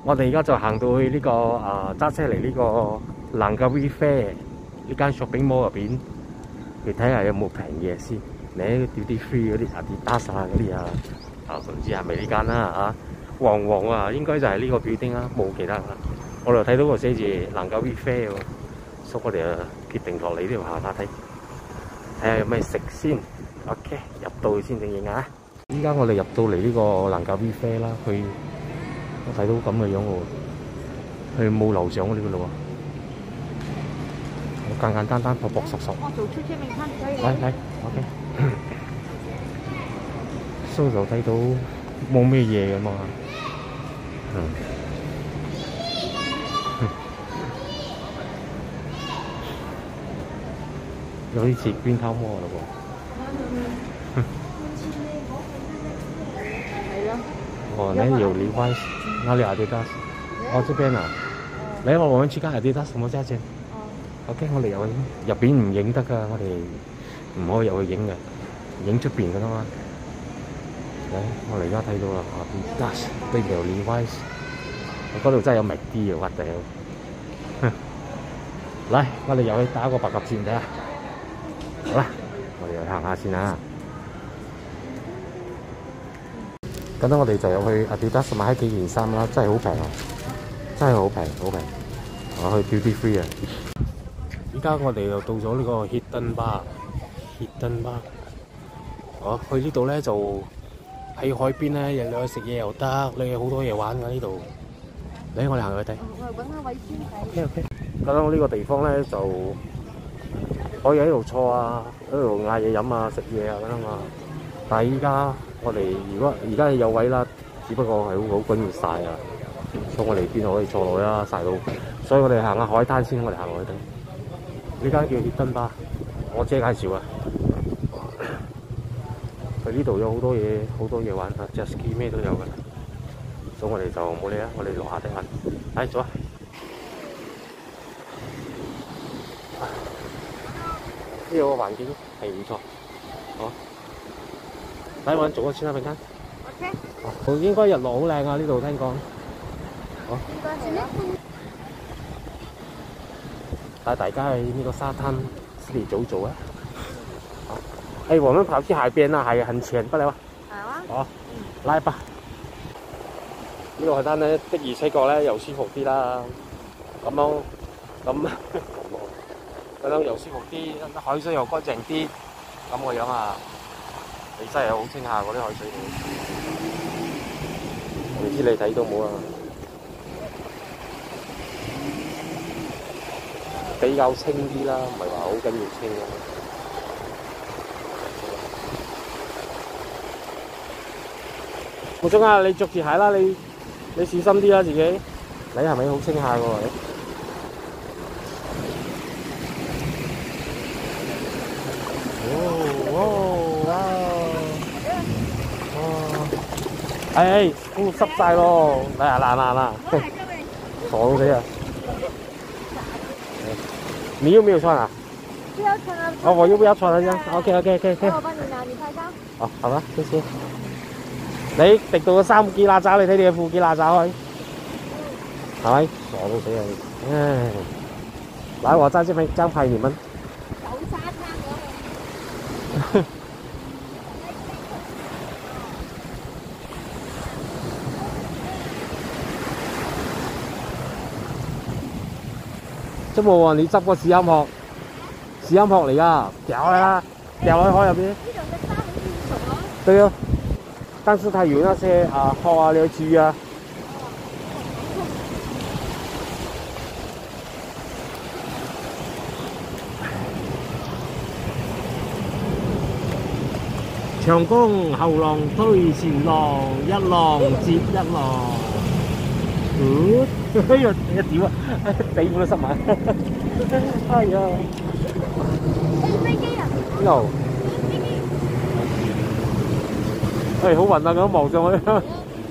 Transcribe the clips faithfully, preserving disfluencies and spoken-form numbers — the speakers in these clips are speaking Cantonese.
我哋而家就行到去呢、這個啊揸、呃、車嚟呢個蘭卡威 Fair 呢間 shopping mall 入邊，你睇下有冇平嘢先。你 duty free 嗰啲 Adidas 啊嗰啲啊，啊唔知係咪呢間啦啊？黃黃啊，應該就係呢個表丁啦，冇其他啦。我哋睇到個寫住蘭卡威 Fair 喎，所以我哋啊決定落嚟呢度行下睇，睇下有咩食先。OK， 入到去先正影啊！依家我哋入到嚟呢個蘭卡威 Fair 啦，佢我睇到咁嘅樣喎，佢冇樓上嗰啲嘅咯喎，簡簡單單、薄薄實實。我做出車名餐可以。嚟嚟 ，OK。所以就睇到冇咩嘢嘅嘛。嗯。有啲似捐偷摸嘞喎。哦，那有梨花，哪里 Adidas？ 哦，這邊啊。嚟，我我們去看 Adidas 什麼價錢？哦。OK， 我哋入去，入邊唔影得㗎，我哋唔可以入去影嘅，影出邊㗎啦嘛。嚟，我哋而家睇到啦 ，Adidas 呢條梨花，我嗰度真係有麥啲嘅，核突。嚟，我哋入去打個白鴿轉睇下。好啦，我哋去行下先啊。咁咧，我哋就入去 Adidas 買幾件衫啦，真係好平啊！真係好平，好平。我去 Duty Free 啊！依家我哋又到咗呢個 Hidden Bar，Hidden Bar。哦，去呢度咧就喺海邊咧，又有食嘢又得，你有好多嘢玩㗎呢度。嚟，我哋行去睇。我哋揾下位先睇。OK OK。咁咧，我呢個地方咧就可以喺度坐啊，喺度嗌嘢飲啊、食嘢啊咁啊嘛。但係依家我哋如果而家有位啦，只不過係好好緊要曬啊，所以我哋邊度可以坐落去啦，曬到。所以我哋行下海灘先，我哋行落去睇。呢間叫 Hidden Bar，我姐介紹啊。佢呢度有好多嘢，好多嘢玩啊 ，jet ski 咩都有嘅。所以我哋就冇理啦，我哋落下睇下。嚟走啊！呢個環境係唔錯，好。嚟揾做個先啦，平間。OK。哦，應該日落好靚啊！呢度聽講。好。應該係啦。帶大家去呢個沙灘濕地走走啊！好。誒，我們跑去海邊啦，海很淺，不了啊。好啊。好，來吧。呢個海灘咧的而且確咧又舒服啲啦，咁樣咁咁樣又舒服啲，海水又乾淨啲，咁個樣啊！你真係好清下嗰啲海水，唔知你睇到冇啊？比較清啲啦，唔係話好緊要清啊。冇鐘啊！你着住鞋啦，你你小心啲啦自己。你係咪好清下㗎喎？哎，都濕晒咯！嚟啊，嗱嗱嗱，傻到死啊！你有沒有穿啊？不要穿啊！哦，我又不要穿了，這樣。OK OK OK OK。我幫你拿，你拍照。哦，好啦，謝謝。你滴到個衫幾邋遢，你睇你嘅褲幾邋遢去，係咪？傻到死啊！唉，來，我在這邊這樣拍你們。有沙灘嗰度。都冇喎，你執個試音殼，試音殼嚟噶，掉嚟啦，掉落去海入邊。呢兩隻沙好軟熟啊。對啊，但是它有那些啊殼啊，你要注意啊。長江後浪推前浪，一浪接一浪。嗯，哎呀，一屌啊！地褲都濕埋。哎呀！誒飛機啊！邊度？飛機。誒好暈啊！咁望上去。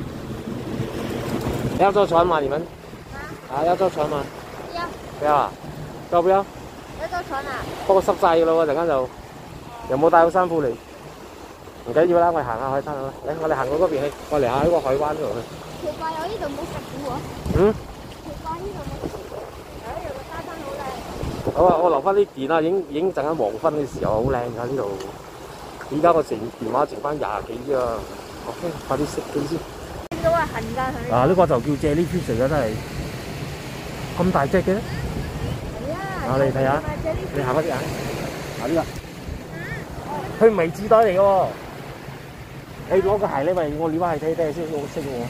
要坐船嗎？你們？啊？要坐船嗎？要。不要啊？要不要？要坐船啊？不過濕晒㗎咯喎，陣間就又冇帶好衫褲嚟。唔緊要啦，我哋行下海灘啦。嚟，我哋行過嗰邊去，我嚟下喺個海灣嗰度去。 奇怪，我呢度冇食過喎。 嗯。 奇怪，呢度冇食過。誒，呢度個沙灘好靚。 好啊，我留翻啲電啦，影影陣間黃昏嘅時候好靚㗎呢度。而家我剩電話剩翻廿幾啊。OK，快啲熄機先。 見到啊，痕㗎佢。 啊，呢、這個就叫jellyfish嚟㗎，真係咁大隻嘅。 係啊。 啊，你睇下，你行嗰啲啊，啊呢、這個，佢唔係紙袋嚟嘅喎。你攞個鞋你咪我撩下睇睇先，我識喎。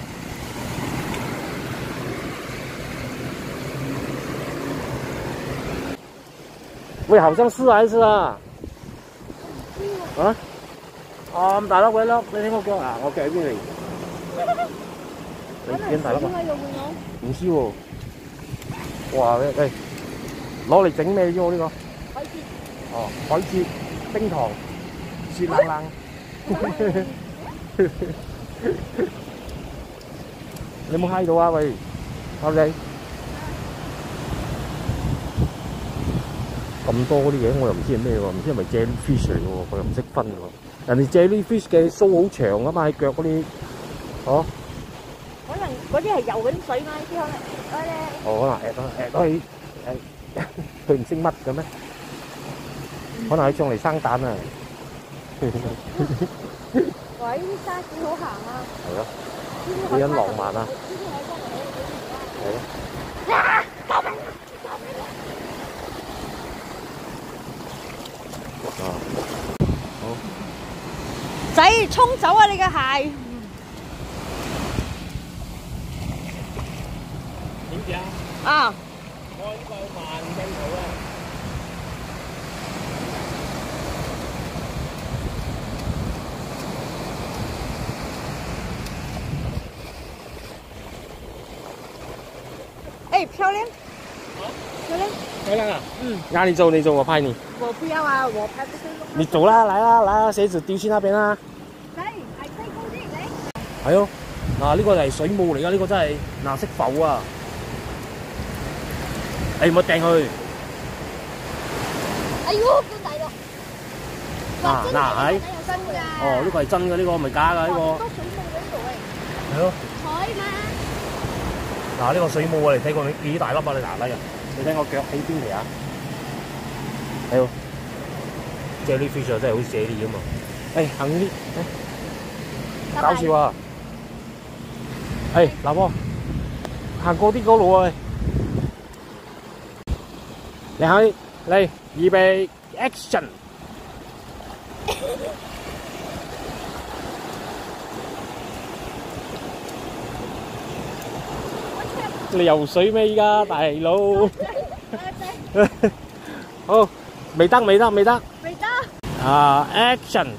喂，好像是還是啊？啊？哦，咁大粒鬼粒，你睇我腳啊！我腳喺邊嚟？你幾大粒啊？唔知喎。哇！喂喂，攞嚟整咩啫？我呢個？海蜇。哦，海蜇、冰糖、雪冷冷。你有冇嗨到啊？喂，後仔。咁多嗰啲嘢我又唔知係咩喎，唔知係咪 jellyfish 嚟嘅喎，我又唔識分喎。人哋 jellyfish 嘅鬚好長啊嘛，喺腳嗰啲，哦。 可能嗰啲係游緊水嘛，呢啲可能誒咧。 哦，可能誒誒都係誒，佢唔識乜嘅咩？可能喺上嚟生蛋啊！ 哇！呢啲沙子好行啊。 係咯，幾咁浪漫啊！係咯。啊！救命！啊，好。 仔，衝走啊！你嘅鞋。 點解？ 啊。 我呢個慢鏡頭啊。 哎，漂亮。漂亮。 漂亮啊！嗯。那你走，你走，我拍你。 我不要啊，我拍不是。 你走啦，來啦，來啦，鞋子丟去那邊啦。 嚟，係飛高啲嚟。 係咯，嗱呢個就係水母嚟㗎，呢個真係嗱識浮啊！誒唔好掟佢。 哎呦，咁大個！ 嗱嗱係。 真㗎。 哦，呢個係真嘅，呢個唔係假㗎，呢個。 好多水母喺度誒。 係咯。 海嘛。 嗱呢個水母我哋睇過幾大粒啊！你嗱睇啊，你睇我腳喺邊嚟啊？係喎。jellyfish 真係好似啫喱咁啊！誒行啲，誒搞笑啊！誒嗱喎，行過啲嗰路啊！你行嚟，預備 action！ 你游水咩？依家大佬？好，未得未得未得。啊、uh, ！Action！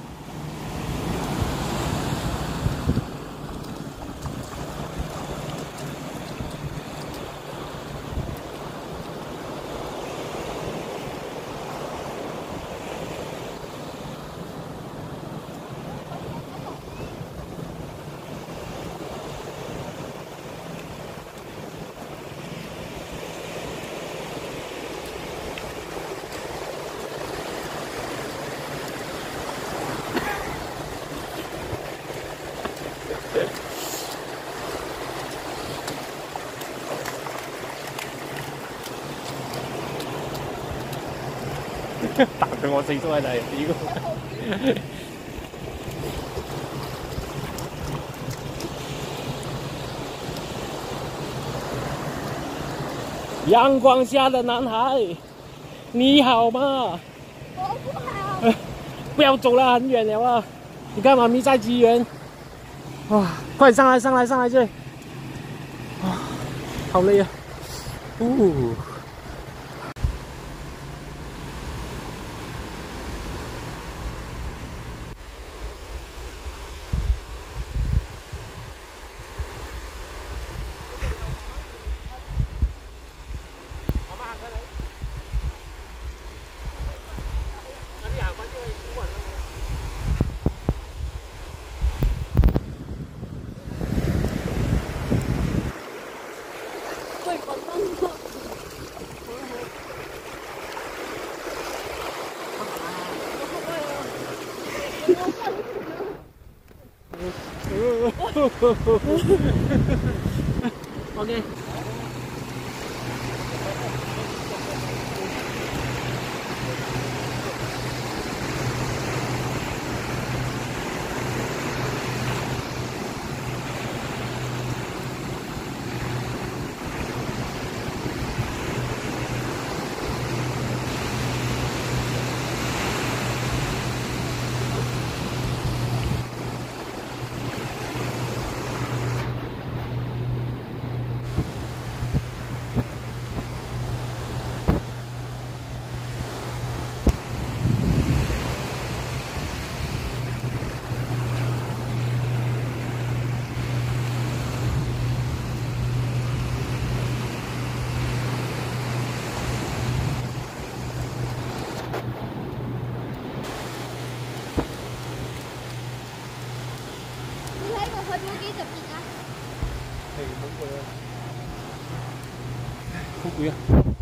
打到我四叔喺度，屌！陽光下的男孩，你好嗎？ 我不好。 不要走了，很遠了啊！你看媽咪在幾遠？哇！快上來，上來，上來這！啊，好累啊！哦。 OK。好攰啊！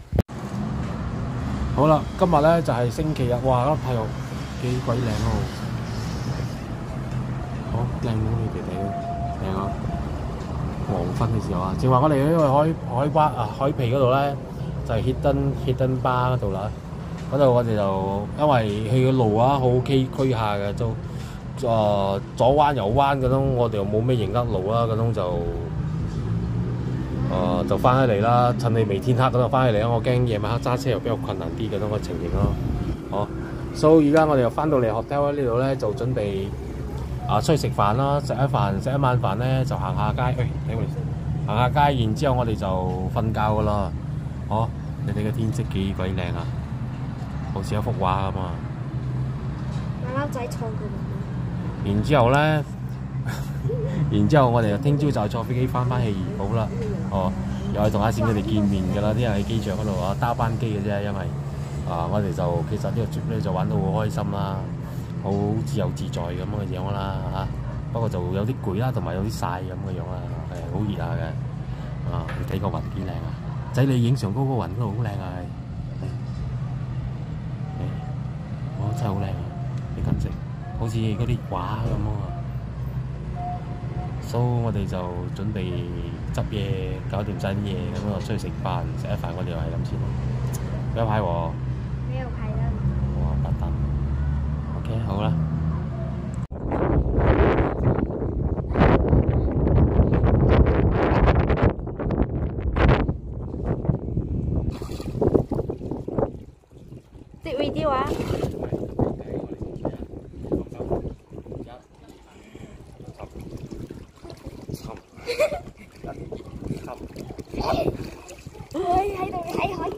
好啦，今日咧就係星期日，哇！粒太陽幾鬼靚咯，好靚喎你哋睇，靚啊！黃昏嘅時候啊，正話我哋呢個海海灣啊海皮嗰度咧，就係 Hidden Hidden Bar 嗰度啦。嗰度我哋就因為去嘅路啊好崎嶇下嘅，都誒、呃、左彎右彎嗰種，我哋又冇咩認得路啦，嗰種就。誒、呃、就翻起嚟啦，趁你未天黑嗰度翻起嚟啦，我驚夜晚黑揸車又比較困難啲嘅嗰個情形咯。好 ，so 而家我哋又翻到嚟 hotel 呢度咧，就準備啊、呃、出去食飯啦，食一飯食一晚飯咧就行下街，喂、哎，睇我行下街，然之後我哋就瞓覺噶啦。好，你哋嘅天色幾鬼靚啊，好似一幅畫咁啊！ 馬騮仔創嘅。 然之後咧。然之後，我哋就聽朝就坐飛機翻返去怡保啦。哦，又係同阿閃佢哋見面㗎啦，啲人喺機場嗰度啊，搭班機嘅啫。因為啊，我哋就其實呢個 trip 咧就玩到好開心啦，好自由自在咁嘅樣啦嚇。不過就有啲攰啦，同埋有啲曬咁嘅樣啦，係好熱下嘅。啊，你睇個雲幾靚啊！仔你影上高個雲嗰度好靚啊！係，哦真係好靚啊！啲景色好似嗰啲畫咁啊！所以我哋就準備執嘢，搞掂晒啲嘢，咁就出去食飯，食一飯我哋又係咁先咯。有牌喎？ 沒有牌啦。 哇，八達。OK， 好啦。 Take video啊！喺度睇海。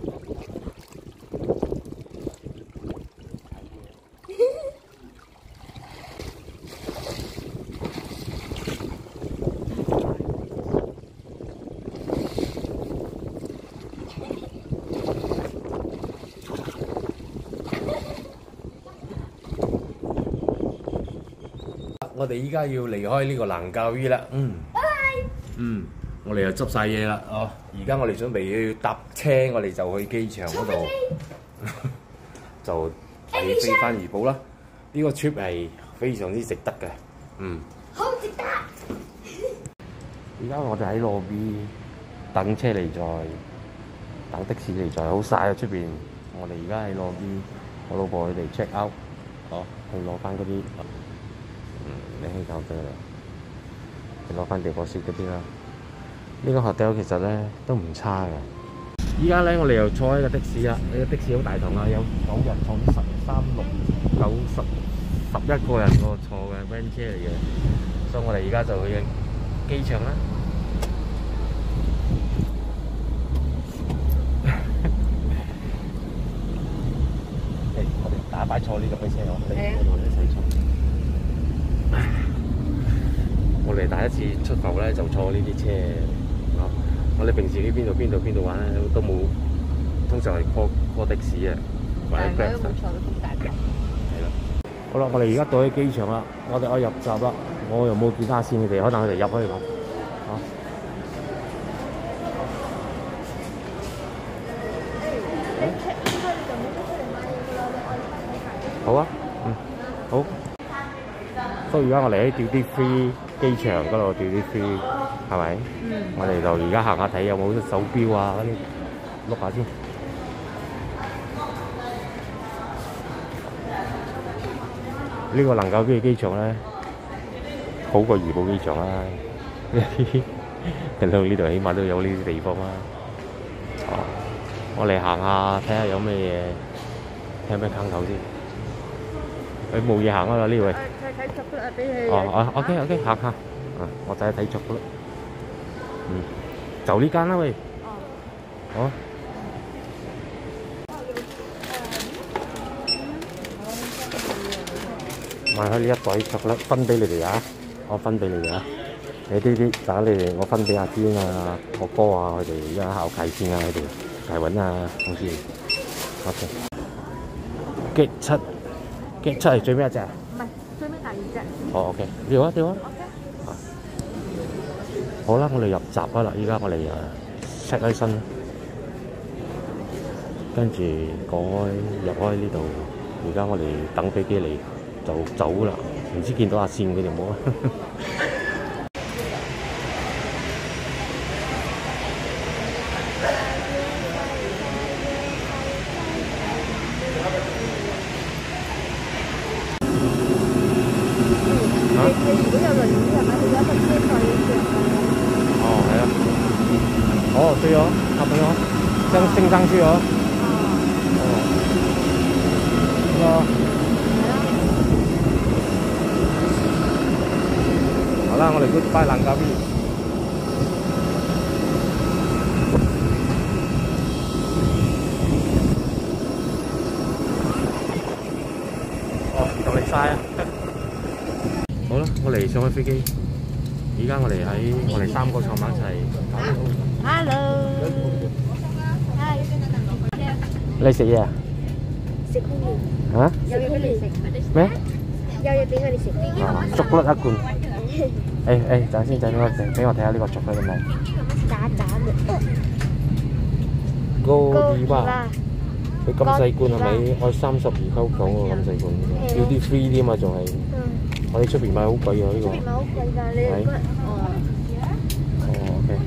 我哋依家要離開呢個能教醫啦，嗯，嗯，我哋又執晒嘢啦，哦，而家我哋準備要搭車，我哋就去機場嗰度，就係飛翻怡保啦。呢個 trip 係非常之值得嘅，嗯， 好值得。 而家我哋喺路邊等車嚟載，等的士嚟載，好曬啊出邊。我哋而家喺路邊，我老婆佢哋 check out， 哦，去攞翻嗰啲。嗯，你可以搞得啦，你攞翻地波雪嗰啲啦。呢個 hotel 其實咧都唔差㗎。依家咧我哋又坐喺個的士啦，呢個的士好大堂啊，有九人坐，十三六九十十一個人個坐嘅 van 車嚟嘅，所以我哋而家就去機場啦。誒，我哋打擺坐呢個車我哋我哋一齊坐。我哋第一次出埠咧就坐呢啲車，啊！我哋平時喺邊度邊度邊度玩咧都冇，通常係 call call 的士啊，或者 Grab。都冇坐到咁大架。係啦。好啦，我哋而家到喺機場啦，我哋可以入閘啦。我又冇見阿線佢哋，可能佢哋入去咁。啊！好啊，嗯，好。所叔，而家我哋喺 Duty Free 機場嗰度 Duty Free 係咪？嗯。我哋就而家行下睇有冇手錶啊嗰啲，碌下先。呢個能夠機嘅機場咧，好過怡保機場啦。近到呢度起碼都有呢啲地方啦。哦，我嚟行下睇下有咩嘢，睇下咩坑頭先。佢冇嘢行啊啦呢位。睇睇逐啦，俾你。哦哦 ，OK OK， 行行。啊，我就係睇逐啦。嗯，就呢間啦喂。哦。好。買開呢一袋逐粒分俾你哋啊！我分俾你哋啊！你呢啲打你哋，我分俾阿堅啊、我哥啊，佢哋而家考計先啊，佢哋計穩啊，好似 OK。激七，激七係最尾一隻啊？唔係，最尾第二隻。哦 OK，呢度啊，呢度啊。OK。好啦，我哋入閘啊啦！依家我哋誒 check 起身，跟住過開入開呢度，而家我哋等飛機嚟。就走啦，唔知見到阿線佢哋冇啊？ 你如果有輪椅係咪？你有一個車載嘅。 哦，係啊。哦，對哦，差不多，升升上去哦。哦。哦。好啦，我哋 goodbye 蘭卡威。哦，動力晒啊！好啦，我哋上開飛機。而家我哋喺我哋三個坐埋一齊。 Hello。 你食嘢啊？ 食嘢。 嚇？ 有嘢俾你食。 咩？ 有嘢俾佢哋食。 啊，竹粒一罐。誒誒，等先，等我俾我睇下呢個竹粒咁靚。 渣渣嘅。 高啲吧？佢咁細罐係咪？我三十二溝九喎，咁細罐，要啲 free 添嘛，仲係。我哋出邊買好貴啊呢個。出邊買好貴㗎，你覺得？哦。哦 ，OK。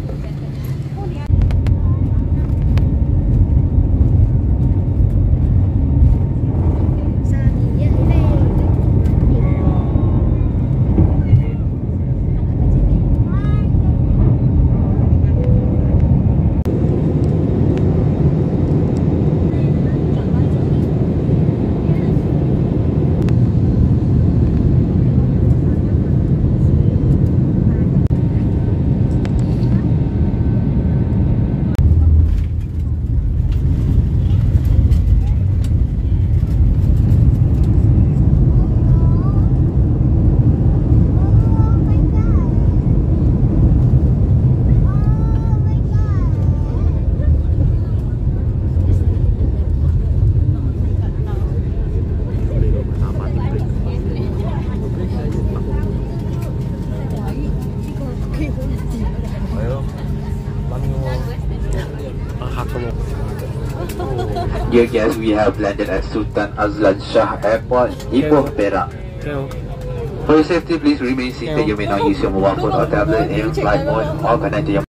Dear guests, we have landed at Sultan Azlan Shah Airport, Ipoh, Perak. For your safety, please remain seated. You may not use your mobile phone or tablet in flight mode or connect to your